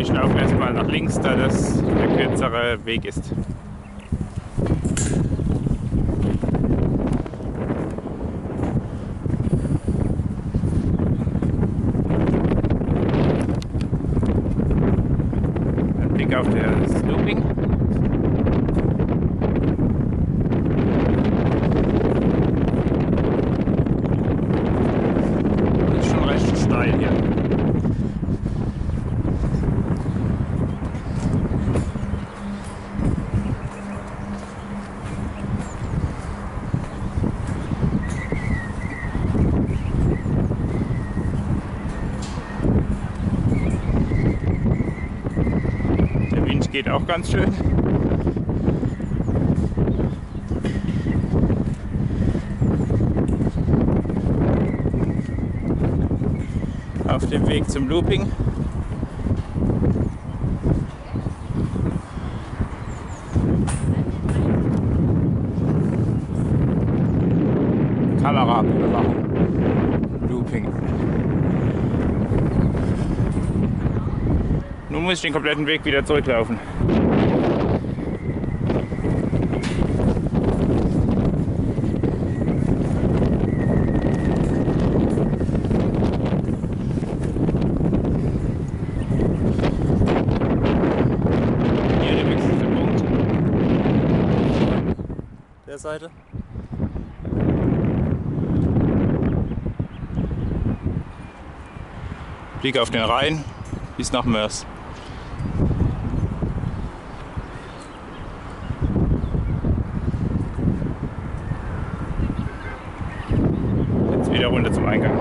ich laufe erstmal nach links, da das der kürzere Weg ist. Ein Blick auf das Looping. Das ist schon recht steil hier. Geht auch ganz schön. Auf dem Weg zum Looping. Kameraüberwachung. Looping. Nun muss ich den kompletten Weg wieder zurücklaufen. Hier der nächste Punkt. Der Seite. Blick auf den Rhein bis nach Mörs. Wieder runter zum Eingang.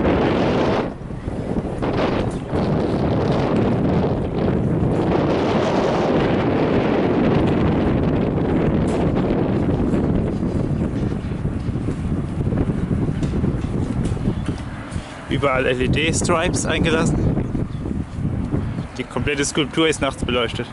Überall LED-Stripes eingelassen. Die komplette Skulptur ist nachts beleuchtet.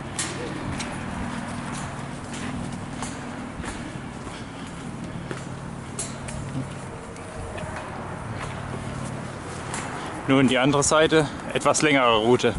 Nun die andere Seite, etwas längere Route.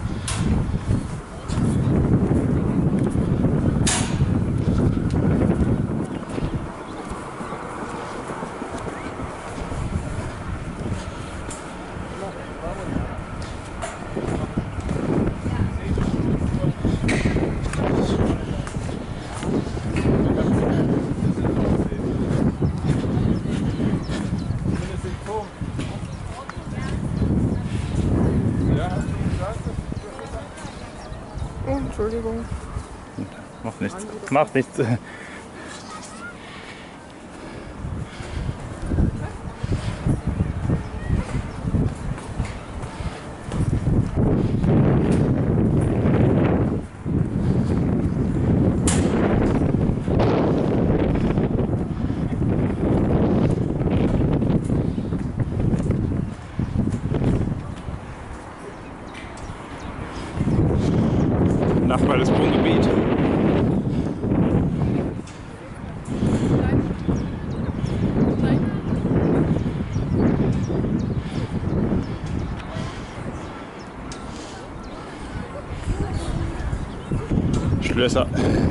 Oh, Entschuldigung. Macht nichts. Macht nichts. Nachbar des Wohngebiet. Schlösser.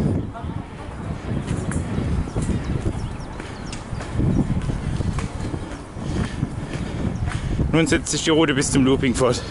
Nun setzt sich die Route bis zum Looping fort.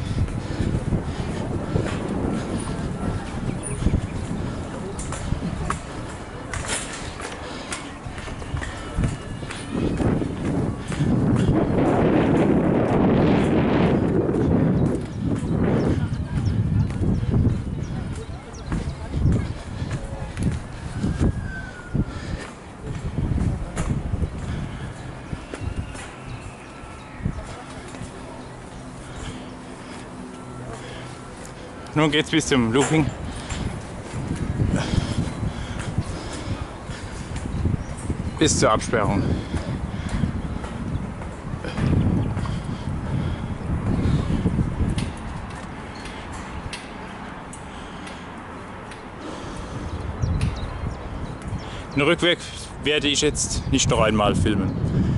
Nun geht's bis zum Looping. Bis zur Absperrung. Den Rückweg werde ich jetzt nicht noch einmal filmen.